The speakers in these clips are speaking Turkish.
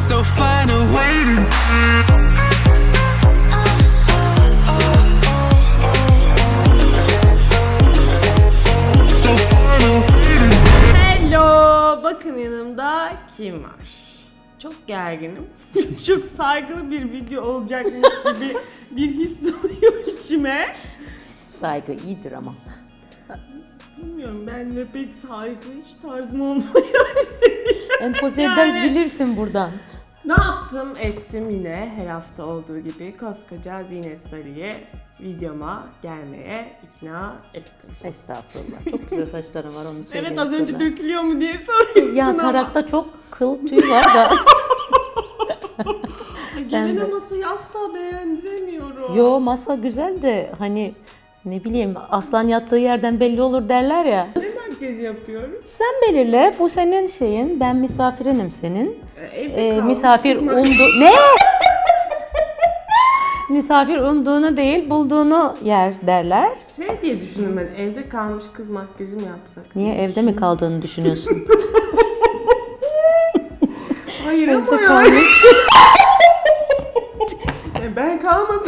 So find a way to. Hello, bakın yanımda kim var? Çok gerginim. Çok saygılı bir video olacakmış gibi bir his doluyor içime. Saygı iyidir ama. Bilmiyorum, ben de pek saygı hiç tarzım olmuyor. Empoze Yani- edebilirsin buradan. Ne yaptım ettim yine her hafta olduğu gibi koskoca Zinet Salih'i videoma gelmeye ikna ettim. Estağfurullah. Çok güzel saçların var, onu söyleyeyim Evet, az önce sana. dökülüyor mu diye soruyordun Ya ama. tarakta çok kıl tüy var da. Gelene de- masayı asla beğendiremiyorum. Yo, masa güzel de hani ne bileyim, aslan yattığı yerden belli olur derler ya. Ne makyaj yapıyorum? Sen belirle, bu senin şeyin, ben misafirinim senin. Evde kalmış Misafir kızmak- Ne? Misafir umduğunu değil, bulduğunu yer derler. Şey diye düşündüm ben, evde kalmış kız makyajı mı yapsak? Niye, evde mi kaldığını düşünüyorsun? Hayır ama Evde ya. kalmış. Ben kalmadım.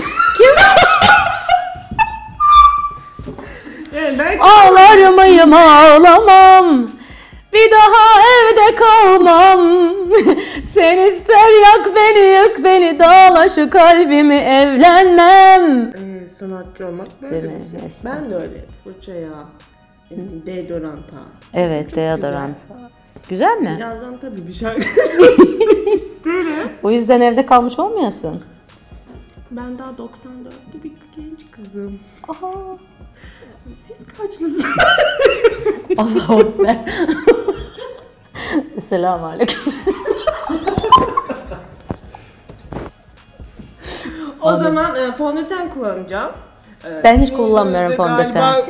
Yani ben Ağlarmayım, ağlamam. Bir daha evde kalmam. Sen ister yak beni, yık beni, dağla şu kalbimi, evlenmem. sanatçı olmak böyle Değil bir mi? şey. Ya işte. Ben de öyle. Fırça yağı, deodoranta. Evet, Çok deodorant. Güzel mi? Birazdan tabii bir şarkı isterim. O yüzden evde kalmış olmayasın. Ben daha 94'lü bir genç kızım. Aha. Siz kaçlısınız? Allahu Ekber. Selamünaleyküm. O zaman fondöten kullanacağım. Ben hiç kullanmıyorum fondöten. Galiba-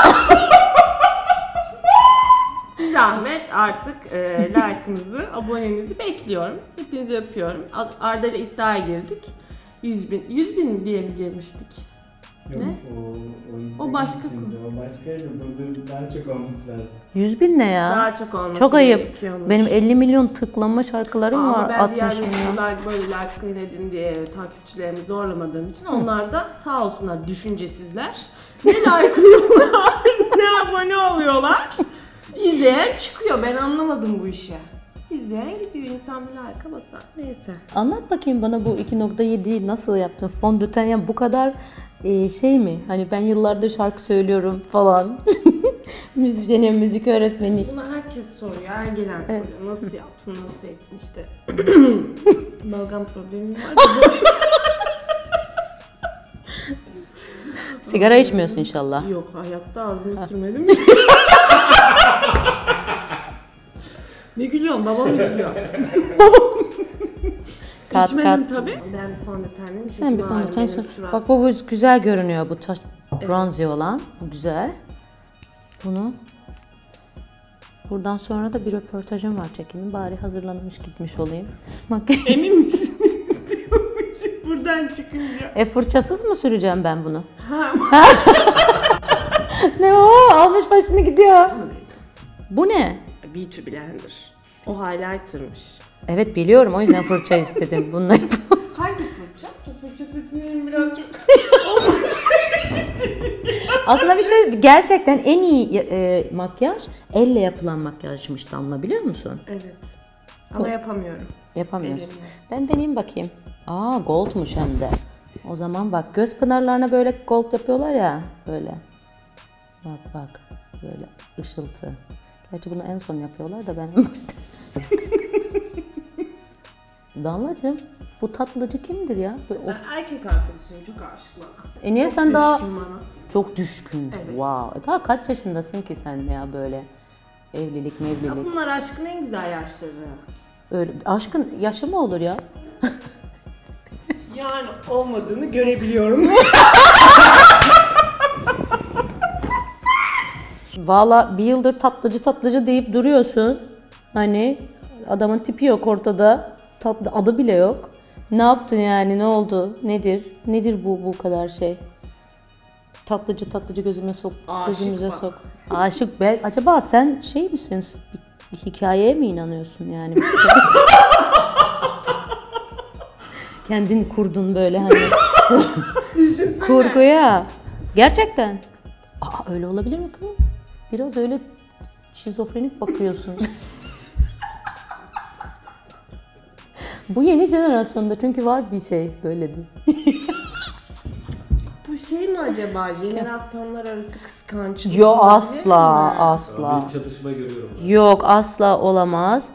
Bir zahmet artık like'ınızı, abonenizi bekliyorum. Hepinizi öpüyorum. Arda ile iddiaya girdik. 100 bin diye mi girmiştik? Yok, Ne? O O başka içinde, o başkaydı. Burada daha çok olması lazım. 100 bin ne ya? Daha çok olması Çok ayıp. gerekiyormuş. Benim 50 milyon tıklanma şarkılarım Ama var. ben diğer 60 milyon. YouTuber'lar böyle like'layın edin diye takipçilerimi zorlamadığım için onlar da sağ olsunlar düşüncesizler. Ne like'lıyorlar, ne abone oluyorlar. İzleyen çıkıyor. Ben anlamadım bu işi. İzleyen gidiyor. İnsan bir like'a basar. Neyse. Anlat bakayım bana, bu 2.7'yi nasıl yaptın? Fondöten ya bu kadar şey mi? Hani ben yıllardır şarkı söylüyorum falan. Müzisyenim, müzik öğretmeni. Bunu herkes soruyor. Her gelen soruyor. Nasıl yaptın, nasıl ettin işte. Balgam problemim var. Sigara içmiyorsun inşallah. Yok, hayatta ağzımı sürmedim. Ne gülüyorsun? Babam izliyor. Kat İçmedim kat. tabii. Ben bir fondötenle Sen bir fondöten sür. Bak bu güzel görünüyor, bu taş bronze olan. Bu güzel. Bunu buradan sonra da bir röportajım var, çekeyim. Bari hazırlanmış gitmiş olayım. Bak. Emin misin? Buradan çıkınca. Fırçasız mı süreceğim ben bunu? Ha. Ne o? Almış başını gidiyor. Bu ne? Beauty Blender. O highlighter'mış. Evet biliyorum, o yüzden fırça istedim. Bununla Hangi fırça? Çok fırça seçeneğim biraz çok. aslında bir şey, gerçekten en iyi makyaj elle yapılan makyajmış Damla, biliyor musun? Evet. Ama yapamıyorum. Yapamıyorsun. Elimle. Ben deneyeyim bakayım. Aa, goldmuş hem de. O zaman bak, göz pınarlarına böyle gold yapıyorlar ya, böyle. Bak bak, böyle ışıltı. Gerçi bunu en son yapıyorlar da ben en başta. Danlacığım, bu tatlıcı kimdir ya? Böyle Ben erkek arkadaşım çok aşık bana. niye Çok sen daha düşkün bana. çok düşkün? Evet. Wow. Daha kaç yaşındasın ki sen ya, böyle evlilik Ya mevlilik? bunlar aşkın en güzel yaşları. Öyle aşkın yaşı mı olur ya? Yani olmadığını görebiliyorum. Valla bir yıldır tatlıcı deyip duruyorsun. Hani adamın tipi yok ortada. Tatlı adı bile yok. Ne yaptın yani? Ne oldu? Nedir? Nedir bu kadar şey? Tatlıcı gözüme sok. Aşık Gözümüze bak. sok. Aşık be. Acaba sen şey misin? Bir hikayeye mi inanıyorsun yani? Kendin kurdun böyle hani Düşünsene. kurguya. Gerçekten. Öyle olabilir mi kız? Biraz öyle şizofrenik bakıyorsun. Bu yeni jenerasyonda çünkü var bir şey böyle bir. Bu şey mi acaba? Jenerasyonlar arası kıskançlık Yo olabilir asla mi? asla. Bir çatışma görüyorum. ben. Yok asla olamaz.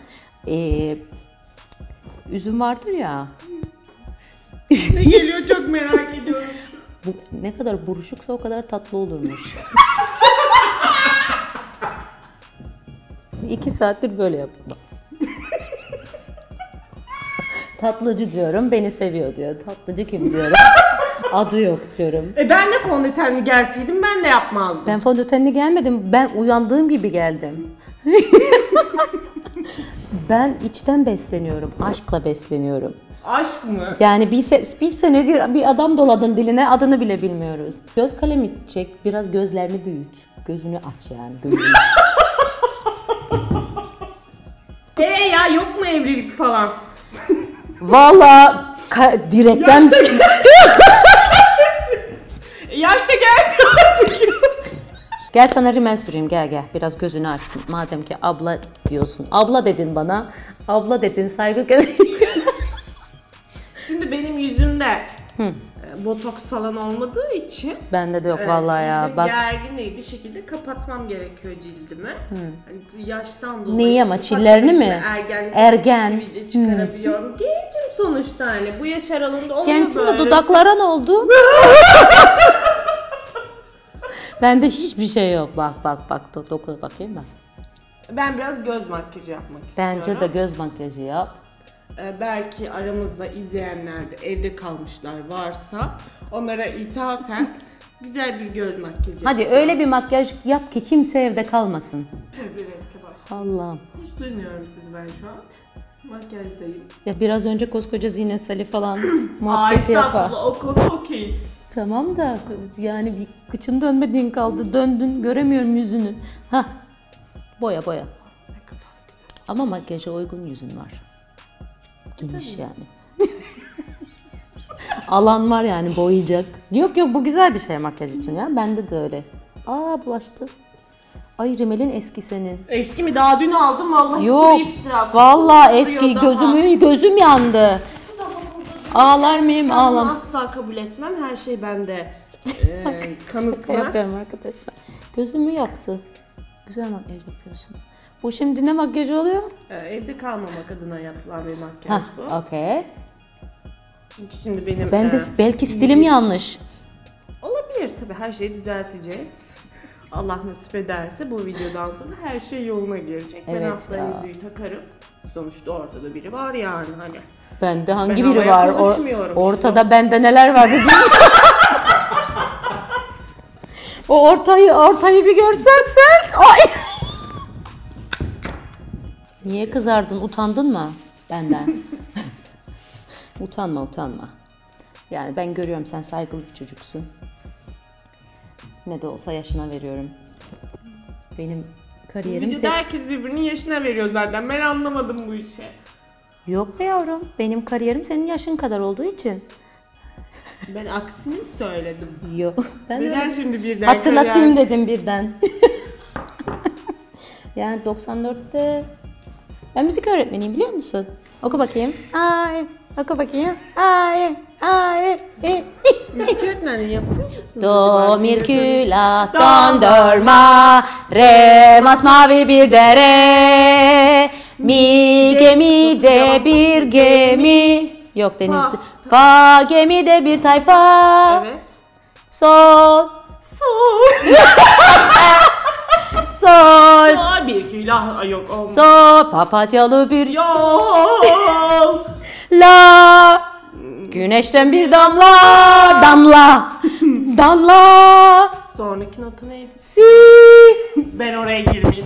Üzüm vardır ya. Ne geliyor çok merak ediyorum. Bu ne kadar buruşuksa o kadar tatlı olurmuş. 2 saattir böyle yapıyorum. Tatlıcı diyorum, beni seviyor diyor. Tatlıcı kim diyorum. Adı yok diyorum. Ben de fondötenli gelseydim ben de yapmazdım. Ben fondötenli gelmedim. Ben uyandığım gibi geldim. Ben içten besleniyorum. Aşkla besleniyorum. Aşk mı? Yani bir senedir bir adam doladın diline, adını bile bilmiyoruz. Göz kalemi çek, biraz gözlerini büyüt. Gözünü aç yani, gözünü. Ya yok mu evlilik falan? Valla direkten... Yaşta geldi artık. Gel sana rimel süreyim, gel. Biraz gözünü açsın. Madem ki abla diyorsun. Abla dedin bana. Abla dedin, saygı göstereyim. Şimdi benim yüzümde botoks falan olmadığı için Bende de yok vallahi ya. cildim Bak gergin değil, bir şekilde kapatmam gerekiyor cildimi. Hani yaştan dolayı. Neyi ama, ufak çillerini tefek mi? Ergenlik Ergen. sivilce çıkarabiliyorum. Gencim sonuçta hani bu yaş aralığında oluyor gençsin böyle. de dudaklara ne oldu? Bende hiçbir şey yok. Bak. Doku bakayım ben. Ben biraz göz makyajı yapmak istiyorum. Bence de göz makyajı yap. Belki aramızda izleyenler de evde kalmışlar varsa onlara ithafen güzel bir göz makyajı Hadi yapacağım. öyle bir makyaj yap ki kimse evde kalmasın. Şöyle bir renkli baş. Allah'ım. Hiç duymuyorum sizi ben şu an. Makyajdayım. Ya biraz önce koskoca Zinet Salih falan Ay muhabbeti yapar. estağfurullah, o konu okeyiz. Tamam da yani bir kıçın dönmediğin kaldı. Döndün, göremiyorum yüzünü. Hah. Boya. Ne kadar güzel. Ama makyaja uygun yüzün var. Geniş yani. Alan var yani boyayacak. Yok bu güzel bir şey makyaj için ya. Bende de öyle. Bulaştı. Ay rimelin eski senin. Eski mi? Daha dün aldım vallahi. Yok. bir iftira. Vallahi Duruyor eski daha. gözüm yandı. Ağlar mıyım? Ben Ağlam. bunu asla kabul etmem. Her şey bende. Şaka Kanıtlı. yapıyorum arkadaşlar. Gözümü yaktı. Güzel makyaj yapıyorsun. Bu şimdi ne makyajı oluyor? Evde kalmamak adına yapılan bir makyaj bu. Okey. Çünkü şimdi benim... Ben de belki stilim yanlış. Olabilir tabii, her şeyi düzelteceğiz. Allah nasip ederse bu videodan sonra her şey yoluna girecek. Ben Evet asla ya. yüzüğü takarım. Sonuçta ortada biri var yani hani. Bende hangi Ben biri havaya var? konuşmuyorum Ortada bende neler var bir O ortayı bir görsen sen. Ay. Niye kızardın? Utandın mı benden? Utanma. Yani ben görüyorum sen saygılı bir çocuksun. Ne de olsa yaşına veriyorum. Benim kariyerim... Videoda herkes birbirinin yaşına veriyor zaten. Ben anlamadım bu işi. Yok be yavrum. Benim kariyerim senin yaşın kadar olduğu için. Ben aksini mi söyledim? Yok. Ben Neden öyle- şimdi birden Hatırlatayım dedim birden. Yani 94'te ben müzik öğretmeniyim biliyor musun? Oku bakayım. Oku bakayım. Müzik öğretmenliği yapıyor musun? Do, mirküla, dondurma, re, masmavi bir dere, mi, gemide bir gemi. Yok denizde. Fa, gemide bir tayfa. Evet. Sol, Sol. sol, Sol bir külah. Yok olmaz. sol, papatyalı bir Yol. la. Güneşten bir damla. Sonraki nota neydi? Si. Ben oraya girmeyeyim.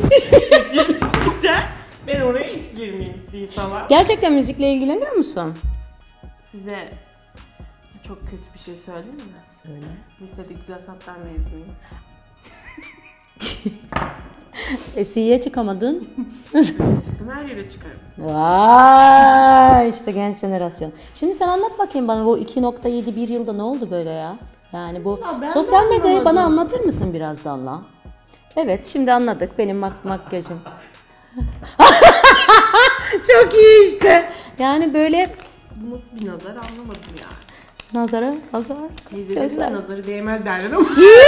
Ben oraya hiç girmeyeyim. Si falan. Gerçekten müzikle ilgileniyor musun? Size çok kötü bir şey söyleyeyim mi? Söyle. Lisede güzel sanatlar mezunuyum. C'ye çıkamadın. Her yere çıkarım. Vay işte genç jenerasyon. Şimdi sen anlat bakayım bana bu 2.7 bir yılda ne oldu böyle ya? Yani bu Ya ben de sosyal medyayı anlamadım. bana anlatır mısın biraz Danla? Evet şimdi anladık benim makyajım. Çok iyi işte. Yani böyle Bu nasıl bir nazar anlamadım ya. nazara. Teyzelerin de nazarı değmez derler ama.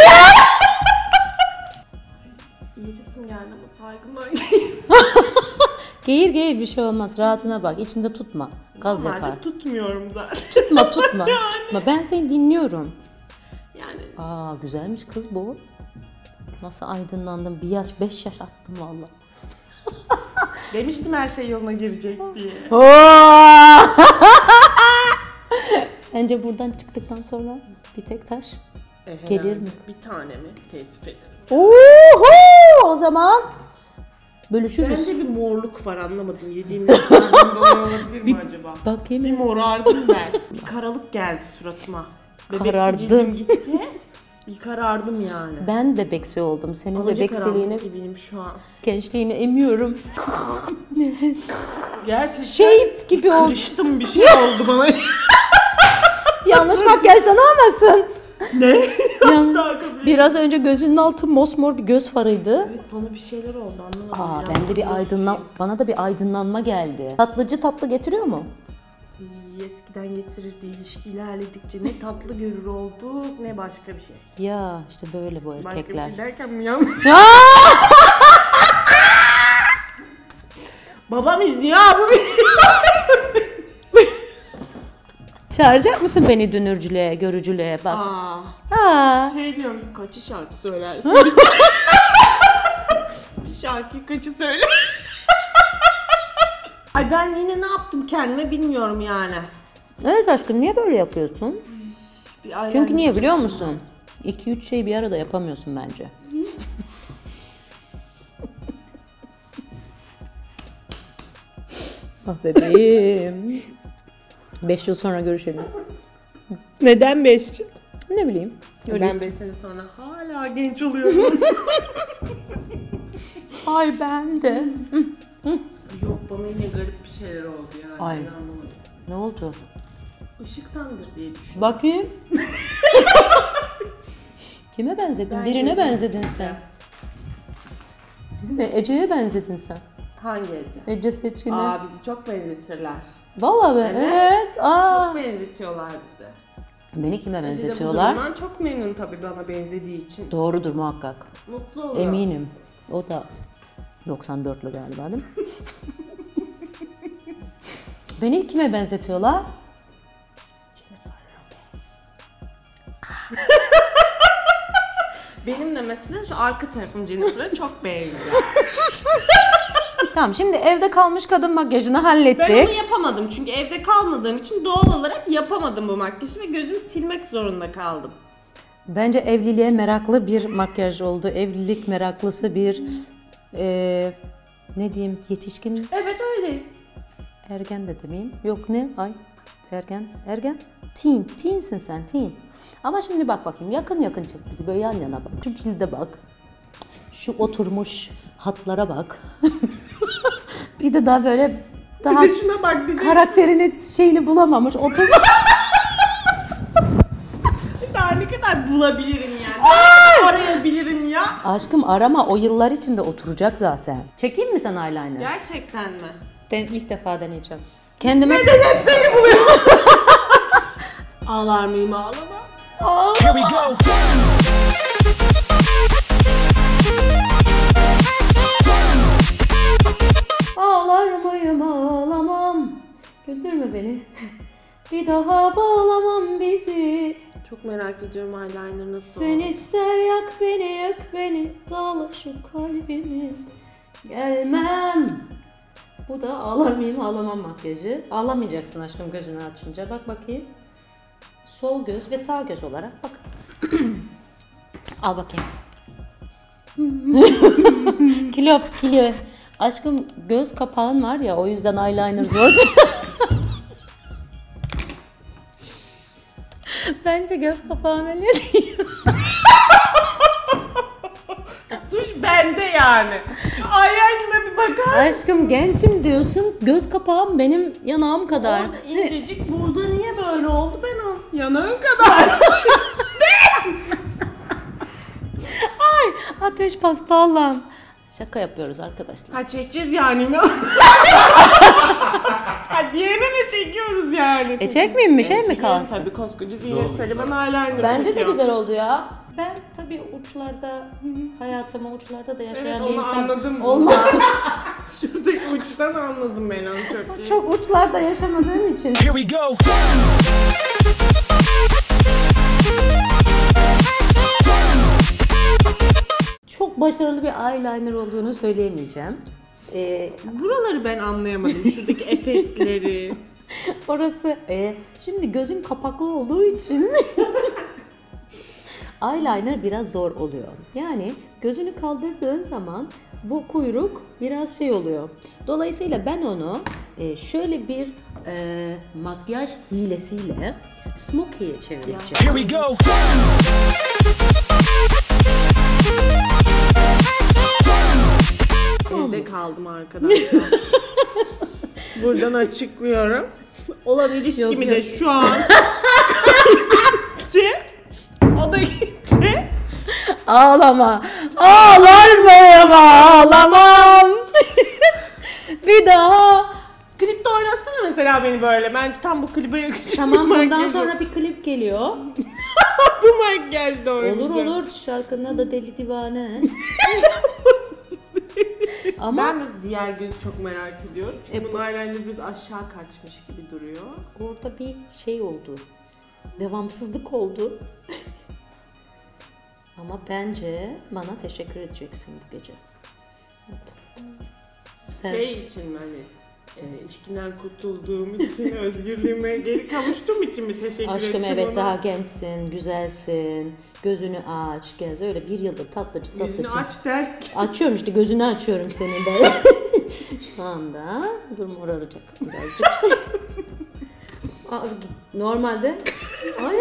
İyiresim geldi ama saygımdan Geğir bir şey olmaz. Rahatına bak. İçinde tutma. Gaz yapar. Normalde tutmuyorum zaten. Tutma. Ben seni dinliyorum. Yani Aa güzelmiş kız bu. Nasıl aydınlandım. 5 yaş attım valla. demiştim her şey yoluna girecek diye. Sence buradan çıktıktan sonra bir tek taş gelir Herhalde mi? Bir tane mi? Teessüf ederim. Oho! O zaman bölüşürüz. Bende bir morluk var anlamadım. Yediğim yemeklerden dolayı olabilir mi acaba? Bakayım. Bir morardım ben. Bir karalık geldi suratıma. Bebeksi Karardın. cildim gitti. Bir karardım yani. Ben bebeksi oldum. Senin bebeksiliğini, Alacakaranlık gibiyim şu an. gençliğini emiyorum. Gerçekten Shape gibi oldu. kırıştım bir şey oldu bana. Yanlış makyajdan olmasın. Ne? Yan- Asla kabul etmem. Biraz önce gözünün altı mosmor bir göz farıydı. Evet bana bir şeyler oldu anlamadım. Aa Ya. bende bir bana da bir aydınlanma geldi. Tatlıcı tatlı getiriyor mu? Eskiden getirirdi ilişki ilerledikçe ne tatlı görür olduk ne başka bir şey. Ya işte böyle bu Başka bir erkekler. şey derken mi yanlış? Babam izliyor abi. Çağıracak mısın beni dünürcülüğe, görücülüğe bak. Aa. Şey diyorum kaçı şarkı söylersin? Bir şarkıyı kaçı söyle? Ay ben yine ne yaptım kendime bilmiyorum yani. Evet aşkım niye böyle yapıyorsun? Bir eyeliner Çünkü niye biliyor çektim. musun? 2-3 şeyi bir arada yapamıyorsun bence. Ah bebeğim. 5 yıl sonra görüşelim. Neden 5 yıl? Ne bileyim. Öyle. Ben 5 sene sonra hala genç oluyorum. Ay ben de. Yok bana yine garip bir şeyler oldu yani. Ay. Ben anlamadım. Ne oldu? Işıktandır diye düşünüyorum. Bakayım. Kime benzedin? Ben Birine yedim. benzedin sen. Bizim Ece'ye benzedin sen. Hangi Ece? Ece Seçkin'e. Aa bizi çok benzetirler. Vallahi be. Evet. Evet. Aa. Çok benzetiyorlar bizi. Beni kime Ece de bu benzetiyorlar? durumdan çok memnun tabii bana benzediği için. Doğrudur muhakkak. Mutlu oluyor. Eminim. O da 94'lü galiba değil mi? Beni kime benzetiyorlar? Benim de mesela şu arka tarafım Jennifer'a çok benziyor. Tamam şimdi evde kalmış kadın makyajını hallettik. Ben onu yapamadım çünkü evde kalmadığım için doğal olarak yapamadım bu makyajı ve gözümü silmek zorunda kaldım. Bence evliliğe meraklı bir makyaj oldu. Evlilik meraklısı bir ne diyeyim yetişkin Evet öyle. ergen de demeyeyim. Yok ne? Ay ergen. Teensin sen teen. Ama şimdi bak bakayım yakın çek bizi böyle yan yana bak. Şu cilde bak. Şu oturmuş hatlara bak. Bir de daha böyle daha Bir de şuna bak diyeceğim. karakterini şeyini bulamamış. Oturmuş. Daha ne kadar bulabilirim yani. Ne kadar arayabilirim ya. Aşkım arama o yıllar içinde oturacak zaten. Çekeyim mi sen eyeliner? Gerçekten mi? İlk defa deneyeceğim. Kendime Hep beni buluyor. Ağlar mıyım ağlama? Here we go. ağlar mıyım ağlamam. Güldürme beni. Bir daha bağlamam bizi. Çok merak ediyorum eyeliner nasıl Sen oldu. ister yak beni, dağla şu kalbimi. Gelmem. Bu da ağlar mıyım ağlamam makyajı. Ağlamayacaksın aşkım gözünü açınca. Bak bakayım. Sol göz ve sağ göz olarak bak. Al bakayım. kilo. Aşkım göz kapağın var ya o yüzden eyeliner zor. Bence göz kapağın öyle değil. Suç bende ya. yani. Şu eyeliner'ına bir bakar. Aşkım gençim diyorsun. Göz kapağım benim yanağım kadar. Orada incecik, burada niye böyle oldu ben o yanağın kadar. Ay ateş pasta Allah'ım. Şaka yapıyoruz arkadaşlar. Ha çekeceğiz yani. Ha diğerini de çekiyoruz yani. Çekmeyeyim mi? Şey mi kalsın? Tabii koskoca Zinet Seliman eyeliner Bence çekiyor. de güzel oldu ya. Ben tabii uçlarda, hayatımı uçlarda da yaşayan Evet bir onu insan anladım. olmam. Şuradaki uçtan anladım ben onu çok iyi. Çok uçlarda yaşamadığım için. Here we go. Çok başarılı bir eyeliner olduğunu söyleyemeyeceğim. Buraları ben anlayamadım. Şuradaki efektleri. Orası şimdi gözün kapaklı olduğu için eyeliner biraz zor oluyor. Yani gözünü kaldırdığın zaman bu kuyruk biraz şey oluyor. Dolayısıyla ben onu şöyle bir makyaj hilesiyle smokey'e çevireceğim. Here we go. Evde kaldım arkadaşlar. Buradan açıklıyorum. Olan ilişkimi Yok, de yok. şu an gitti. O da gitti. Ağlama. Ağlar mıyım? Ağlamam. Bir daha. Klipte oynatsana mesela beni böyle. Bence tam bu klibe yakışır. Tamam bundan Makyajı. sonra bir klip geliyor. bu makyajda oynayacağım. Olur olur. Şarkının adı Deli Divane. Ama Ben de diğer gözü çok merak ediyorum. Çünkü bunun eyeliner biraz aşağı kaçmış gibi duruyor. orada bir şey oldu. Devamsızlık oldu. Ama bence bana teşekkür edeceksin bu gece. Sen Şey için mi hani ilişkiden kurtulduğum için, özgürlüğüme geri kavuştuğum için mi teşekkür aşkım edeceğim evet ona? daha gençsin, güzelsin. Gözünü aç, gez. Öyle bir yıldır tatlıcı. Yüzünü aç der. Açıyorum işte gözünü açıyorum senin böyle. Şu anda dur moraracak birazcık. Normalde ay.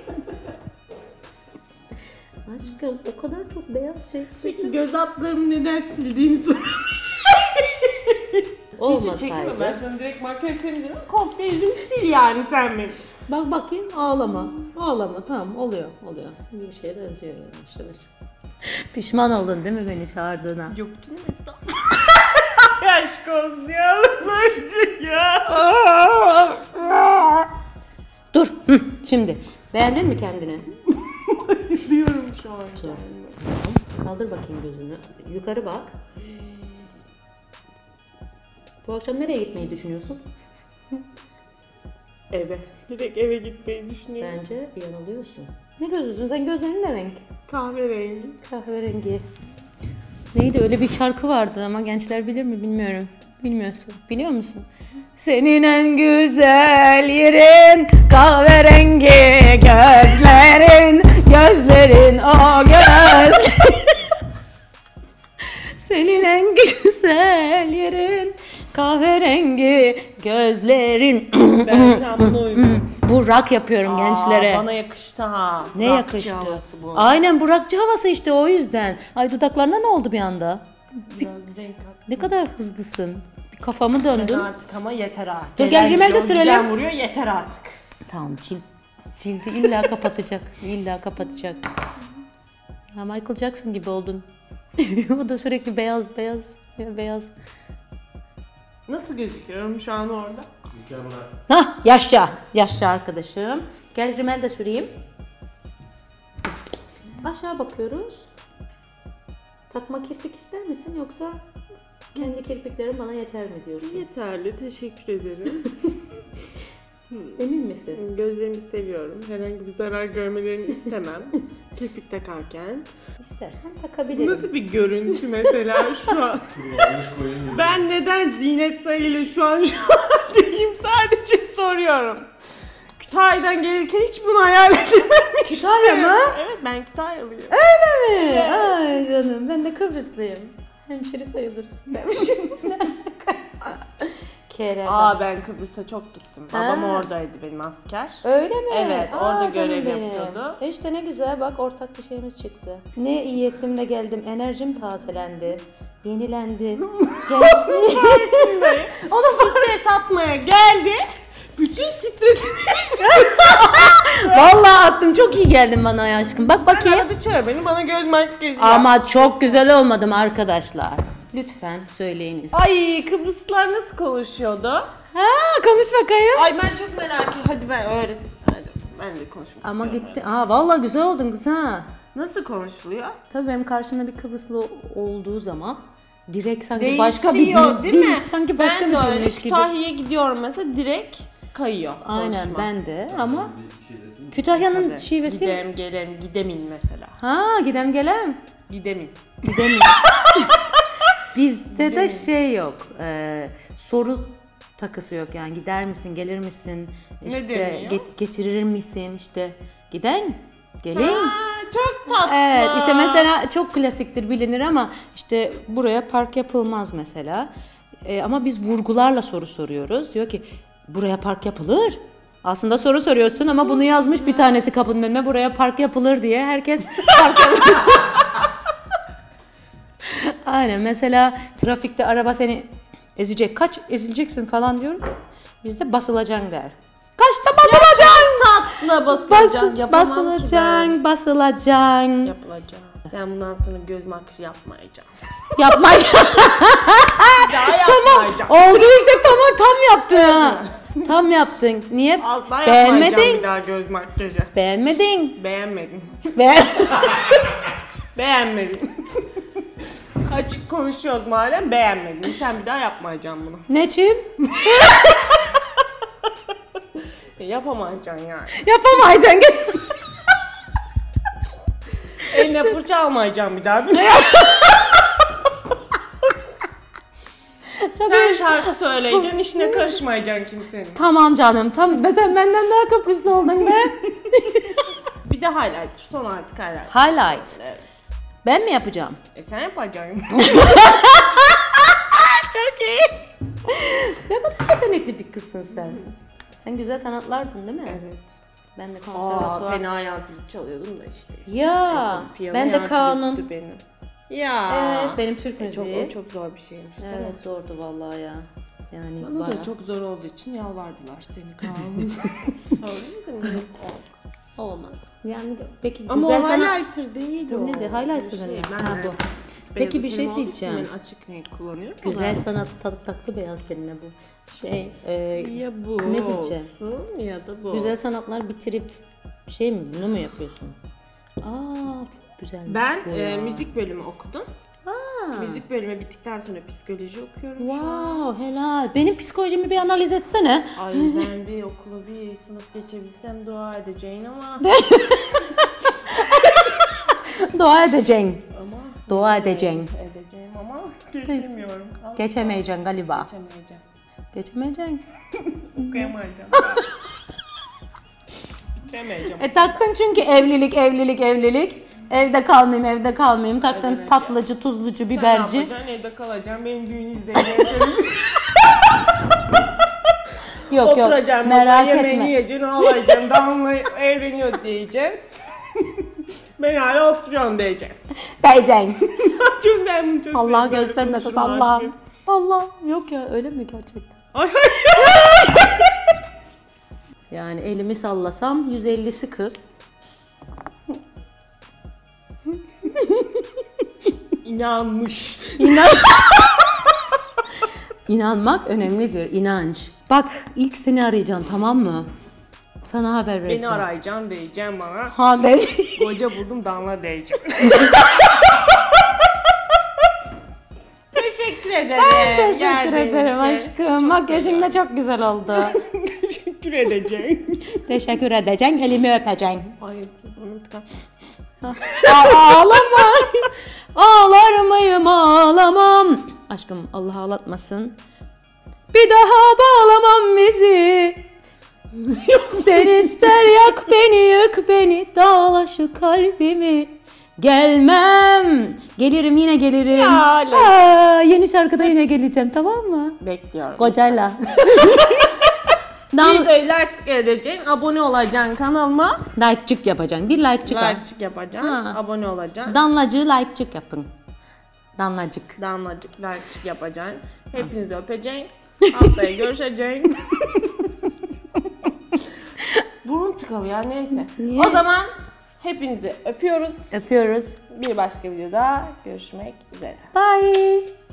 Aşkım o kadar çok beyaz şey Peki sürdüm. göz altlarımı neden sildiğini soruyorum. Çekme ben Olmasaydı. sana direkt makyaj temizledim. Komple yüzümü sil yani sen benim. Bak bakayım ağlama. Ağlama tamam oluyor. Bir şeye benziyor yavaş yavaş. Pişman oldun değil mi beni çağırdığına? Yok canım estağfurullah. Aşk olsun ya. Bence ya. Dur. Şimdi. Beğendin mi kendini? Diyorum şu an kendime. Tamam. Kaldır bakayım gözünü. Yukarı bak. Bu akşam nereye gitmeyi düşünüyorsun? Eve. Direkt eve gitmeyi düşünüyorum. Bence yanılıyorsun. Ne gözlüsün? Sen gözlerin ne renk? Kahverengi. Kahverengi. Neydi öyle bir şarkı vardı ama gençler bilir mi bilmiyorum. Bilmiyorsun. Biliyor musun? Senin en güzel yerin kahverengi gözlerin, gözlerin o göz. Senin en güzel yerin kahverengi gözlerin. Ben şu an buna uygun. Bu rock yapıyorum gençlere. Bana yakıştı ha. Ne Rockçı yakıştı? havası bu. Aynen Burakçı havası işte o yüzden. Ay dudaklarına ne oldu bir anda? Biraz renk at. Ne kadar hızlısın. Bir kafamı Ben döndüm. artık ama yeter artık. Dur, gel rimel de gidiyor, sürelim. giden vuruyor yeter artık. Tamam cildi illa kapatacak. İlla kapatacak. Ya Michael Jackson gibi oldun. O da sürekli beyaz. Nasıl gözüküyorum şu an orada? Mükemmel. Hah yaşa. Yaşa arkadaşım. Gel rimel de süreyim. Aşağı bakıyoruz. Takma kirpik ister misin yoksa kendi kirpiklerim bana yeter mi diyorsun? Yeterli, teşekkür ederim. Emin misin? Gözlerimi seviyorum. Herhangi bir zarar görmelerini istemem. Kirpik takarken. İstersen Bu takabilirim. nasıl bir görüntü mesela şu an? Kullanmış koyun gibi. Ben neden Zinet Salih'le şu an diyeyim sadece soruyorum. Kütahya'dan gelirken hiç bunu hayal edememiştim. Kütahya mı? Evet ben Kütahyalıyım. Öyle mi? Ay canım ben de Kıbrıslıyım. Hemşeri sayılırız. Kerem. Ben Kıbrıs'a çok gittim. Babam oradaydı benim asker. Öyle mi? Evet, orada canım görev benim. yapıyordu. İşte ne güzel, bak ortak bir şeyimiz çıktı. Ne iyi ettim de geldim. Enerjim tazelendi. Yenilendi. Gençliğim. Onu stres atmaya geldi. Bütün stresini Vallahi attım, çok iyi geldin bana ya aşkım. Bak bakayım. aradı çağır beni, bana göz makyajı yap. Ama çok güzel olmadım arkadaşlar. Lütfen söyleyiniz. Ay, Kıbrıslılar nasıl konuşuyordu? Ha, konuş bakayım. Ay ben çok merak ediyorum. Hadi ben öğret. Hadi ben de konuşmak Ama istiyorum. gitti. Vallahi güzel oldun kız ha. Nasıl konuşuluyor? Tabii benim karşımda bir Kıbrıslı olduğu zaman direkt sanki Değişiyor, başka bir dil değil mi? Sanki başka ben bir de öyle dilmiş gibi. Kütahya'ya gidiyorum mesela, direkt kayıyor Aynen konuşma. ben de ama Bir şey desin. Kütahya'nın Tabii. şivesi. Gidem gelem gidemin mesela. Ha, gidem gelem. Gidemin. Gidemiyor. Bizde de şey yok. Soru takısı yok yani, gider misin, gelir misin? İşte deniyor? getirir misin? İşte giden, gelin. Çok tatlı. Evet, işte mesela çok klasiktir, bilinir ama işte buraya park yapılmaz mesela. Ama biz vurgularla soru soruyoruz. Diyor ki buraya park yapılır. Aslında soru soruyorsun ama bunu yazmış bir tanesi kapının önüne, buraya park yapılır diye. Herkes park yapılır. Aynen, mesela trafikte araba seni ezecek. Kaç ezileceksin falan diyorum. Bizde basılacaksın der. Kaçta basılacaksın? Tatlı basılacaksın. Yapamam ki Basılacaksın, basılacaksın. Yapılacak. Sen bundan sonra göz makyajı yapmayacaksın. Yapmayacaksın. Bir daha yapmayacaksın. Oldu işte, tamam, tam yaptın ha. Tam yaptın. Niye? Asla yapmayacağım bir Beğenmedin. daha göz makyajı. Beğenmedin. Beğenmedim. Beğen Beğenmedim. Açık konuşuyoruz madem, beğenmedim. Sen bir daha yapmayacaksın bunu. Ne için? Yapamayacaksın yani. Yapamayacaksın. Eline fırça almayacaksın bir daha. Sen şarkı söyleyeceksin, işine karışmayacaksın kimsenin. Tamam canım. Sen benden daha kaprisli oldun be. Bir de highlighter, son artık highlighter. Highlight. Evet. Ben mi yapacağım? Sen yapacaksın. Çok iyi. Ne kadar yetenekli bir kızsın sen. Sen güzel sanatlardın değil mi? Evet. Ben de konservatuvar. Fena yan flüt çalıyordum da işte. Ya, Piyano ben de yan kanun. flüttü benim. Ya. Evet, benim Türk müziği. O çok zor bir şeymiş değil mi? Evet, zordu vallahi ya. Yani Bana bayağı. da çok zor olduğu için yalvardılar seni kanun. Öyle mi? Olmaz. Yani peki Ama güzel o sanat. highlighter değil o. Ne de highlighter Bir mi? Ben Ha, de bu. sit Peki beyazı bir şey tenim olduğu için diyeceğim. Ben açık renk kullanıyorum. Güzel sanat tatlı beyaz seninle bu. Ya bu ne diyeceğim? olsun ya da bu. Güzel sanatlar bitirip şey mi, bunu mu yapıyorsun? Çok güzelmiş Ben bu ya. müzik bölümü okudum. Müzik bölümü bittikten sonra psikoloji okuyorum şu an. Wow, helal. Benim psikolojimi bir analiz etsene. Ay ben bir okula bir sınıf geçebilsem dua edeceğim ama. Dua edeceksin. Ama Dua edeceksin. edeceğim ama geçemiyorum. Geçemeyeceksin galiba. Geçemeyeceğim. Geçemeyeceksin. Okuyamayacağım. Bitiremeyeceğim. Taktın çünkü evlilik. Evde kalmayayım. Taktın Evet, tatlıcı, tuzlucu, Sen biberci. ne yapacaksın? Evde kalacaksın. Benim düğün izleyeceğim. Yok Oturacaksın. merak Yemeğini etme. yiyeceksin. Ağlayacaksın. Damla evleniyor diyeceksin. Ben hala oturuyorum diyeceksin. Diyeceksin. Çünkü ben çok Allah böyle göstermesin, konuşurum Allah. artık. Allah. Yok ya, öyle mi gerçekten? Ay, Yani elimi sallasam 150'si kız. İnanmış. İnanmak önemlidir, inanç. Bak, ilk seni arayacağım, tamam mı? Sana haber vereceğim. Beni arayacaksın diyeceğim bana. Ha de. Koca buldum damla diyeceğim. Teşekkür ederim. Teşekkür geldiğin ederim için. aşkım. Makyajın da çok güzel oldu. Teşekkür edeceğim. Teşekkür edeceksin, elimi öpeceksin. Ay bunu tıkan. Ağlama. Ağlar mıyım, ağlamam. Aşkım, Allah ağlatmasın. Bir daha bağlamam bizi. Sen ister yak beni, yık beni, dağla şu kalbimi. Gelmem. Gelirim yine gelirim. Ya, öyle. Yeni şarkıda yine geleceğim, tamam mı? Bekliyorum. Kocayla. Videoyu like edeceksin, abone olacaksın kanalıma. Like'cık yapacaksın. Bir like'cık al. Like'cık yapacaksın, Ha. abone olacaksın. Danlacığı like'cık yapın. Danlacık. Damlacık, like'cık yapacaksın. Hepinizi öpeceksin. Haftaya görüşeceksin. Burnum tıkalı ya, neyse. Niye? O zaman hepinizi öpüyoruz. Öpüyoruz. Bir başka videoda görüşmek üzere. Bye.